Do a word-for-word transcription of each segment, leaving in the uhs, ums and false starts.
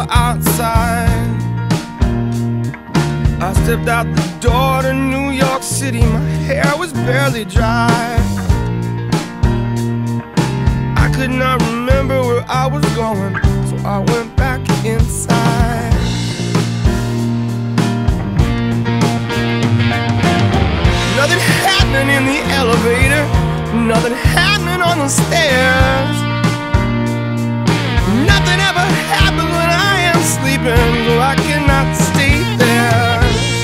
were outside. I stepped out the door to New York City. My hair was barely dry. I could not remember where I was going, so I went back inside. Nothing happening in the elevator, nothing happening on the stairs. Nothing ever happens when I am sleeping, so I cannot stay there.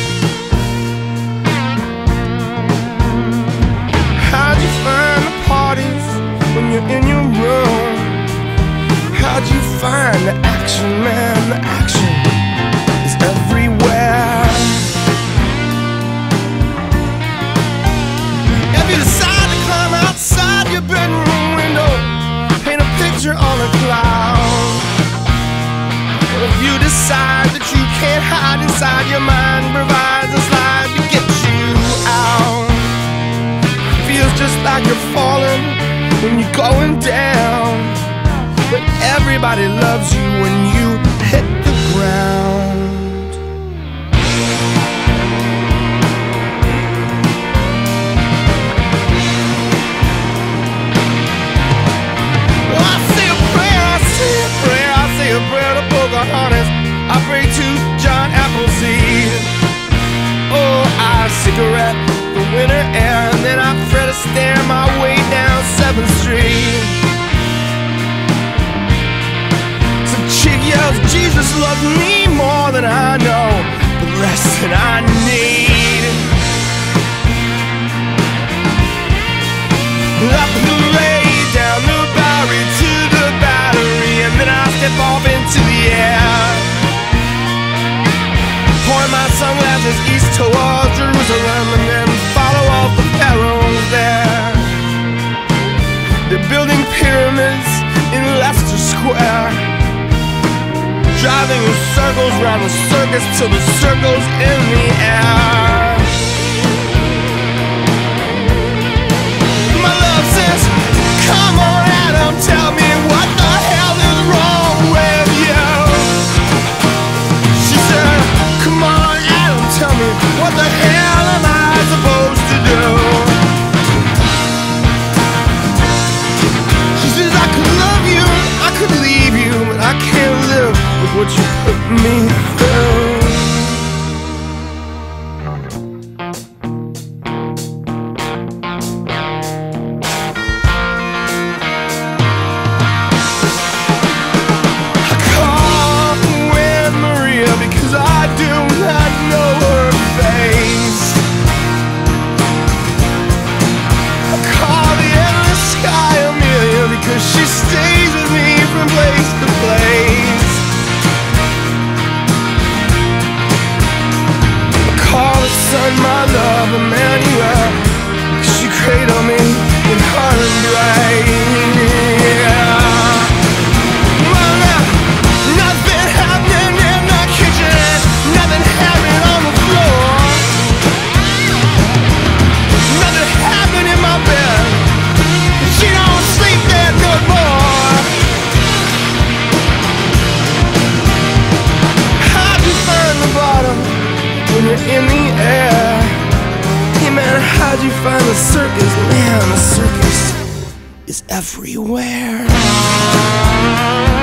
How'd you find the parties when you're in your room? How'd you find the action, man? The action is everywhere. If you decide to climb outside your bedroom window, paint a picture on a cloud. Or if you decide that you can't hide inside your mind, provides a slide to get you out. Feels just like you're falling when you're going down, but everybody loves you when you hit the ground. Well, I say a prayer, I say a prayer, I say a prayer to Pocahontas. I pray to John Appleseed. Oh, I cigarette the winter air, and then I fret to stare my way down seventh street. Some chick yells, Jesus loves me more than I know, but less than I need. I parade down the Bowery to the Battery, and then I step off into the air, point my sunglasses east towards Jerusalem, and then follow all the pharaohs there. They're building pyramids in Leicester Square, driving in circles round the circus till the circle's in the air. My love says, come on Adam, tell me what the hell is wrong with you. She said, come on Adam, tell me what the hell am I supposed to do. She says, I could love you, I could leave you, but I can't live with what you put me through. I call Aunt Maria because I do not know her face. I call the endless sky Amelia because she stays with me from place to place. I call the sun my love Emmanuel, she cradled me in her embrace. Well, now, nothing happening in the kitchen, nothing happening on the floor, nothing happening in my bed. She don't sleep there no more. How'd you find the bottom when you're in the air? Hey man, how'd you find the circus? Man, the circus is everywhere.